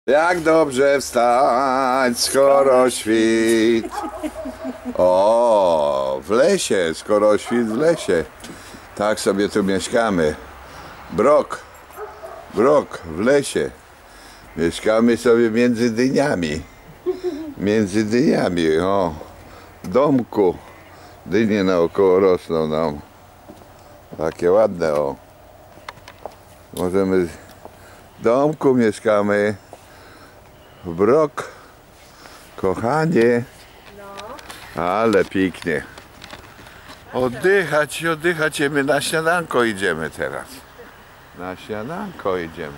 Jak dobrze wstać, skoro świt. O, w lesie, skoro świt w lesie. Tak sobie tu mieszkamy. Brok w lesie. Mieszkamy sobie między dyniami. Między dyniami, o. W domku. Dynie naokoło rosną nam. Takie ładne, o. Możemy... W domku mieszkamy. W Brok. Kochanie. Ale pięknie. Oddychać, my na śniadanko idziemy teraz. Na śniadanko idziemy.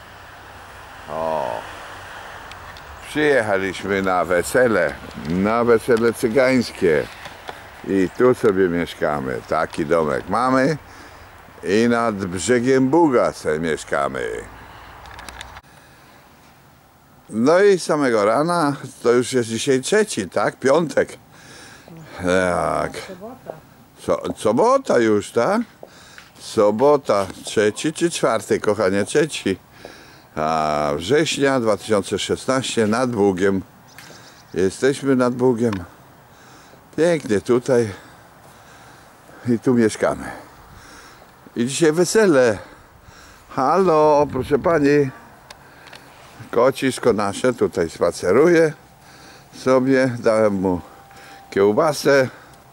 O. Przyjechaliśmy na wesele cygańskie. I tu sobie mieszkamy. Taki domek mamy. I nad brzegiem Buga sobie mieszkamy. No i samego rana, to już jest dzisiaj trzeci, tak? Piątek. Tak. Sobota już, tak? Sobota, trzeci czy czwarty, kochanie, trzeci. Września 2016 nad Bugiem. Jesteśmy nad Bugiem. Pięknie tutaj. I tu mieszkamy. I dzisiaj wesele. Halo, proszę pani. Kocisko nasze tutaj spaceruje sobie. Dałem mu kiełbasę.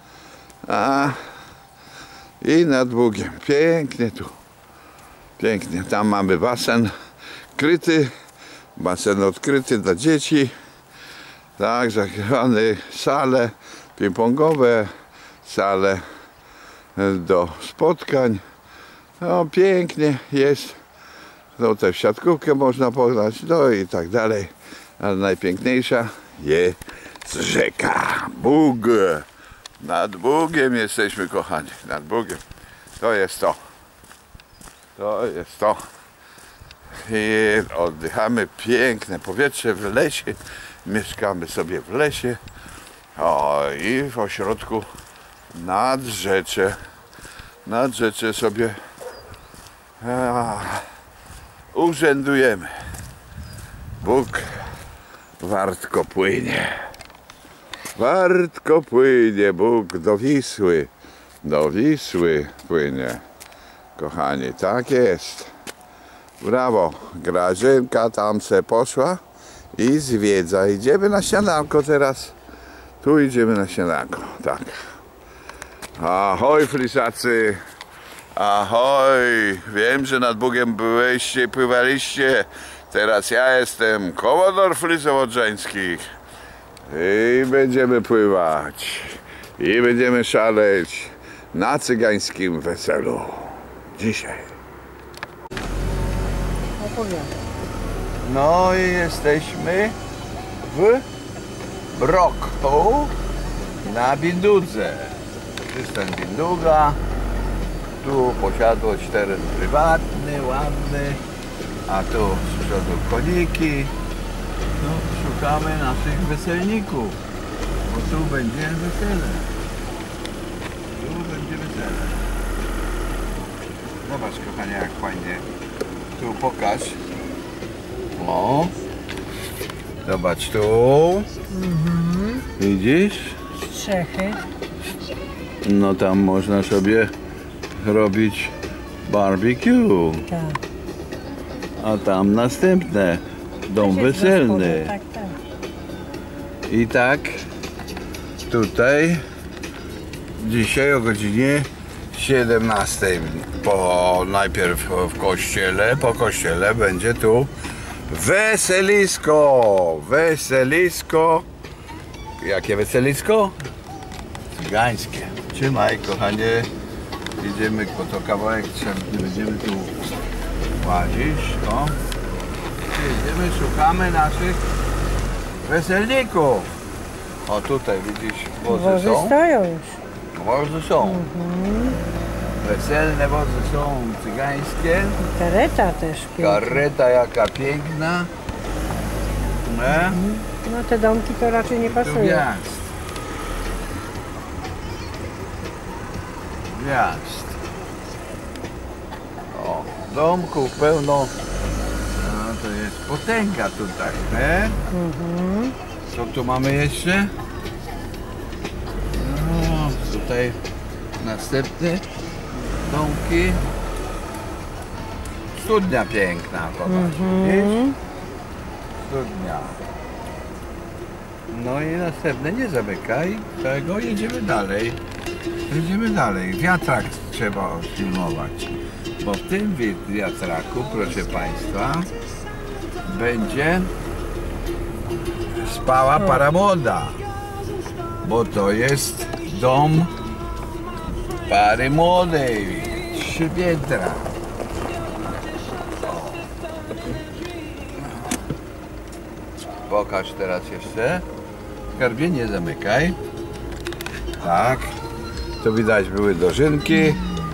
I nad Bugiem. Pięknie tu. Pięknie. Tam mamy basen kryty. Basen odkryty dla dzieci. Tak, zagrane sale ping-pongowe. Sale do spotkań. No pięknie jest. Tutaj w siatkówkę można pograć, no i tak dalej. Ale najpiękniejsza jest rzeka Bug. Nad Bugiem jesteśmy, kochani. Nad Bugiem. To jest to. To jest to. I oddychamy piękne powietrze w lesie. Mieszkamy sobie w lesie. O, i w ośrodku nad rzece sobie urzędujemy. Bóg wartko płynie. Wartko płynie Bóg do Wisły. Do Wisły płynie. Kochani, tak jest. Brawo. Grażynka tam se poszła i zwiedza. Idziemy na śniadanko teraz. Tu idziemy na śniadanko. Tak. Ahoj, flisacy. Ahoj. Wiem, że nad Bugiem byliście, pływaliście. Teraz ja jestem komodor Flisowodrzańskich. I będziemy pływać. I będziemy szaleć na cygańskim weselu. Dzisiaj. No i jesteśmy w Broku na Bindudze. Przystan Binduga. Tu posiadłość teren prywatny, ładny. A tu z przodu koniki. No, szukamy naszych weselników. Bo tu będzie wesele. Tu będzie wesele. Zobacz, kochanie, jak fajnie. Tu pokaż. O. Zobacz tu. Widzisz? Strzechy. No tam można sobie robić barbecue. Tak. A tam następne. Dom weselny. Tak, tak. I tak tutaj dzisiaj o godzinie 17. Najpierw w kościele, po kościele będzie tu weselisko. Weselisko. Jakie weselisko? Cygańskie. Trzymaj, kochanie. Idziemy, bo to kawałek będziemy tu łazić. O. Idziemy, szukamy naszych weselników. O, tutaj widzisz, wozy są. Stoją już. Wozy są. Weselne wozy są cygańskie. I kareta też piękna. Kareta jaka piękna. No te domki to raczej nie Tu pasują. gwiazd. Gwiazd. O, domków pełno. No to jest potęga tutaj, nie? Co tu mamy jeszcze? No, tutaj następne domki. Studnia piękna, popatrz, widzisz? Studnia. No i następne, nie zamykaj tego, jedziemy dalej. Jedziemy dalej. Wiatrak trzeba filmować, bo w tym wiatraku, proszę Państwa, będzie spała para młoda, bo to jest dom pary młodej, 3 piętra. Pokaż teraz jeszcze. Skarbie, nie zamykaj. Tak. Tu widać były dożynki.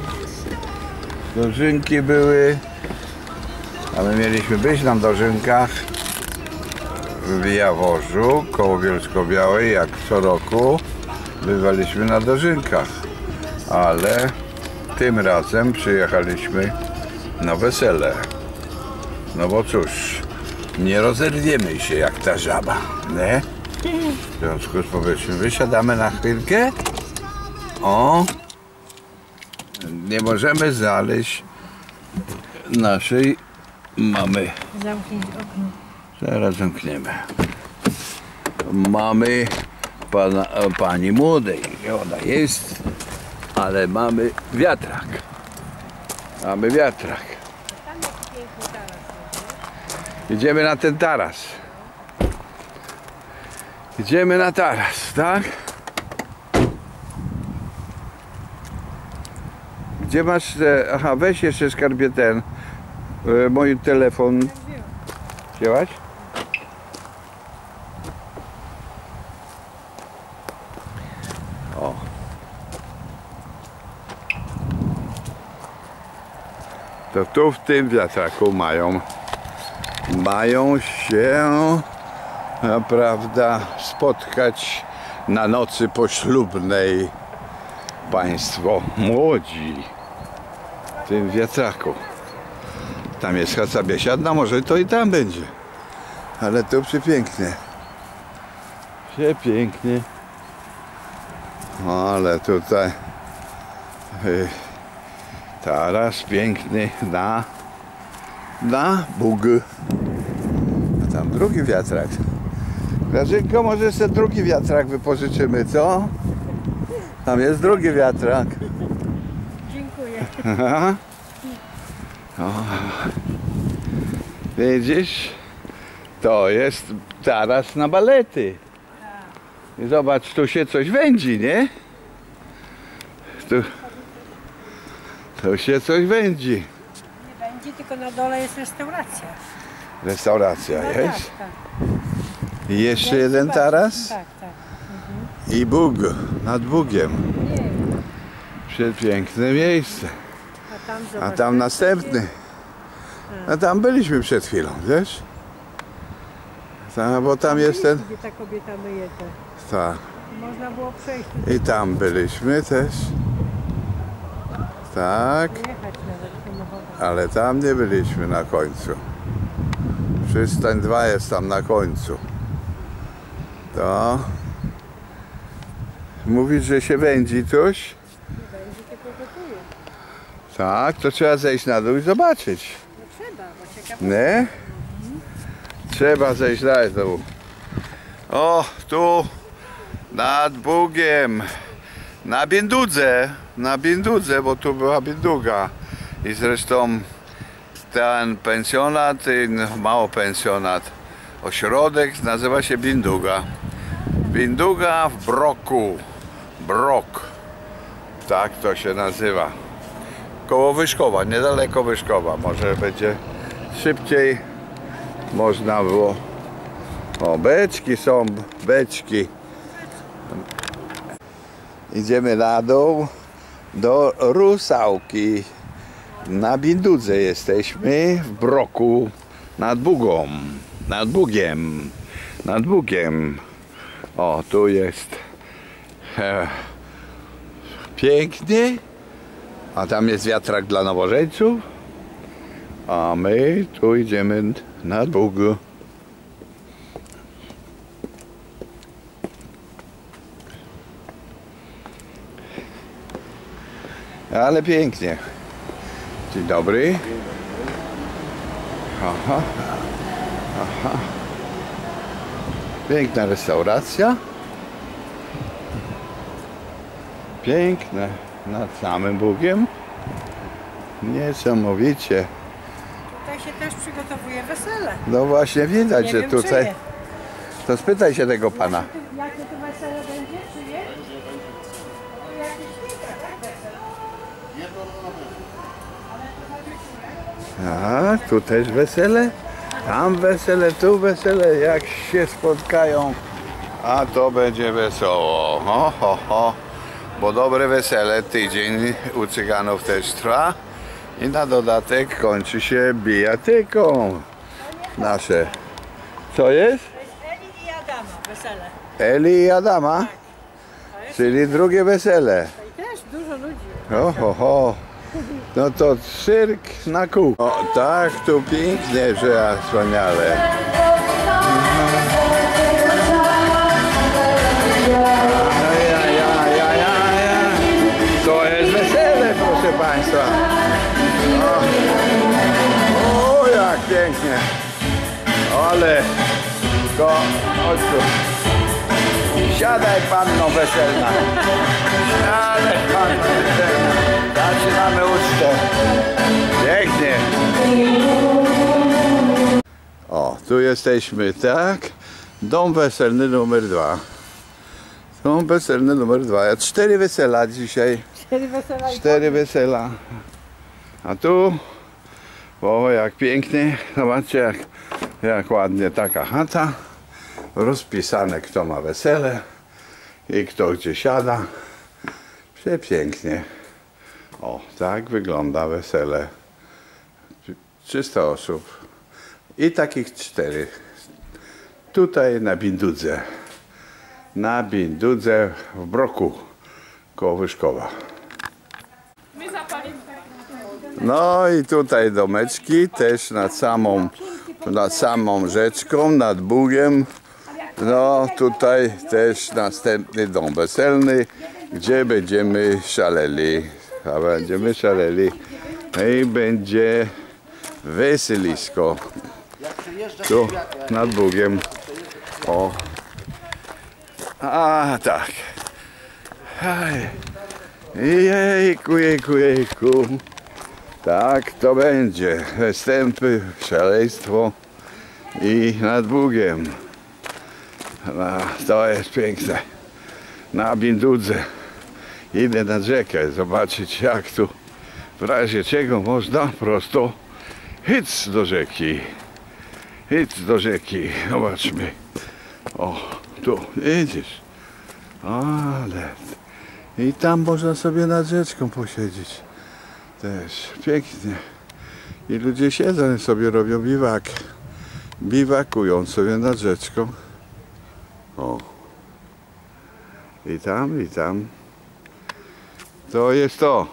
Dożynki były. A my mieliśmy być na dożynkach w Jaworzu, koło Bielsko-Białej, jak co roku bywaliśmy na dożynkach. Ale tym razem przyjechaliśmy na wesele. No bo cóż, nie rozerwiemy się jak ta żaba, nie? W związku z powyższym wysiadamy na chwilkę. O! Nie możemy znaleźć naszej mamy. Zamknij okno. Zaraz zamkniemy. Mamy pani młodej. Ona jest, ale mamy wiatrak. Mamy wiatrak. Idziemy na ten taras. Idziemy na taras, tak? Gdzie masz... Aha, weź jeszcze, Skarbie, ten mój telefon. Wzięłaś? O. To tu w tym wiatraku mają się, prawda, spotkać na nocy poślubnej państwo młodzi w tym wiatraku. Tam jest chata biesiadna, może to i tam będzie, ale tu przepięknie. Przepięknie. Ale tutaj taras piękny na Bóg. A tam drugi wiatrak. Grażynko, może sobie drugi wiatrak wypożyczymy, co? Tam jest drugi wiatrak. Dziękuję. O. Widzisz? To jest taras na balety. I zobacz, tu się coś wędzi, nie? Tu się coś wędzi. Nie będzie, tylko na dole jest restauracja. Restauracja No jest? tak, tak. I jeszcze jeden taras? Tak, tak. I Bóg, nad Bugiem. Nie. Przepiękne miejsce. A tam, A zobacz, tam następny. A tam byliśmy przed chwilą, wiesz? Bo tam jest ten... Gdzie ta kobieta myje te. Tak. Można było przejść I tam byliśmy też. Tak. jechać nawet samochodem. Ale tam nie byliśmy na końcu. Przystań 2 jest tam na końcu. To... Mówisz, że się wędzi coś? Nie będzie, tylko gotuje. Tak, to trzeba zejść na dół i zobaczyć. No trzeba, bo ciekawe. Nie? Trzeba zejść na dół. O, tu nad Bugiem. Na Bindudze, bo tu była Binduga. I zresztą ten pensjonat, mało pensjonat, ośrodek nazywa się Binduga. Binduga w Broku. Brok. Tak to się nazywa. Koło Wyszkowa, niedaleko Wyszkowa. Może będzie szybciej można było. O, beczki są, beczki. Idziemy na dół do Rusałki. Na Bindudze jesteśmy, w Broku, nad Bugą, nad Bugiem, nad Bugiem. O, tu jest pięknie, a tam jest wiatrak dla nowożeńców. A my tu idziemy na Bóg. Ale pięknie. Dzień dobry. Aha. Aha. Piękna restauracja. Piękne. Nad samym Bugiem. Niesamowicie. Tutaj się też przygotowuje wesele. No właśnie widać, Nie że wiem, tutaj. czyje. To spytaj się tego pana. Jakie to wesele będzie, czy nie? A, tu też wesele, tam wesele, tu wesele, jak się spotkają, a to będzie wesoło. Ho, ho, ho. Bo dobre wesele, tydzień u Cyganów też trwa i na dodatek kończy się bijatyką nasze. Co jest? Eli i Adama wesele. Eli i Adama, czyli drugie wesele. I też dużo ludzi. Ho, ho, ho. No to cyrk na kół. O tak, tu pięknie, że wspaniale. To jest wesele, proszę państwa. O, jak pięknie. Ale to chodź tu. Siadaj panno weselna. Siadaj panno weselna. Zaczynamy ucztę. Pięknie. O, tu jesteśmy, tak? Dom weselny numer 2. Dom weselny numer 2. 4 wesela dzisiaj. 4 wesela i 4 wesela. A tu, o jak pięknie. Zobaczcie jak ładnie taka chata. Rozpisane kto ma wesele i kto gdzie siada. Przepięknie. O, tak wygląda wesele. 300 osób. I takich 4. Tutaj na Bindudze. Na Bindudze w Broku koło Wyszkowa. No i tutaj domeczki też nad samą rzeczką, nad Bugiem. No tutaj też następny dom weselny, gdzie będziemy szaleli. A będziemy szaleli. I będzie weselisko. Tu nad Bugiem. O. A tak. Aj. Jejku, jejku, jejku. Tak to będzie. Występy, szaleństwo i nad Bugiem. No, to jest piękne. Na Bindudze. Idę nad rzekę zobaczyć jak tu w razie czego można prosto hyc do rzeki. Hyc do rzeki. Zobaczmy. O, tu widzisz. Ale i tam można sobie nad rzeczką posiedzieć. Też pięknie. I ludzie siedzą sobie, robią biwak. Biwakują sobie nad rzeczką. O. I tam. To jest to.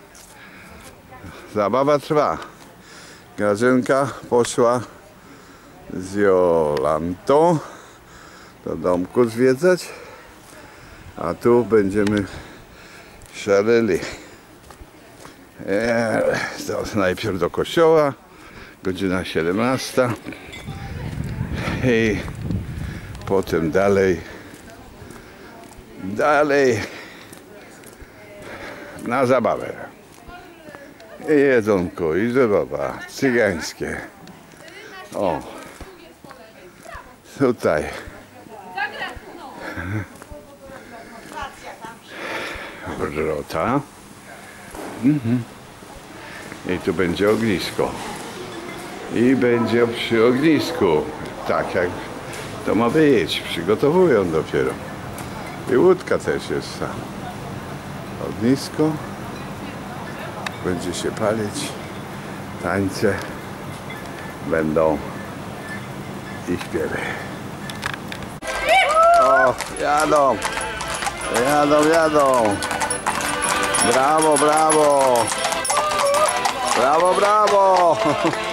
Zabawa trwa. Grażynka poszła z Jolantą do domku zwiedzać. A tu będziemy szaleli. To najpierw do kościoła. Godzina 17. I potem dalej na zabawę. I jedzonko, i zabawa cygańskie. O, tutaj wrota. I tu będzie ognisko. I będzie przy ognisku. Tak jak to ma być. Przygotowują dopiero. I łódka też jest tam. Ognisko. Będzie się palić. Tańce będą i śpiewy. O, jadą. Brawo. Brawo.